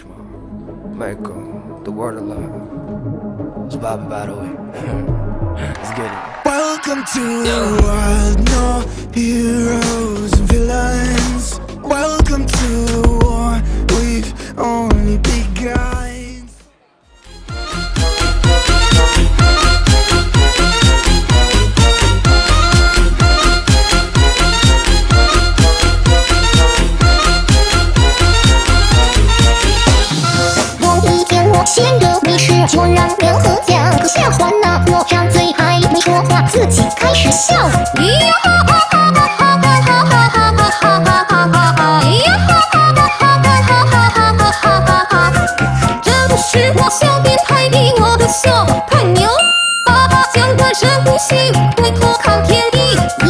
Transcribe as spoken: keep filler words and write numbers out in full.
什么 Michael the word of love Let's vibe about it Let's get it Welcome to the world, no heroes and villains. Welcome to the war, we've only begun. 有一天我闲着没事，就让人和讲个笑话呢。我张嘴还没说话，自己开始笑。咿呀哈哈哈哈哈哈哈哈哈哈哈哈哈哈！咿呀哈哈哈哈哈哈哈哈哈哈哈！这不是我小编拍的，我的小太牛，爸爸讲他深呼吸，回头看天地。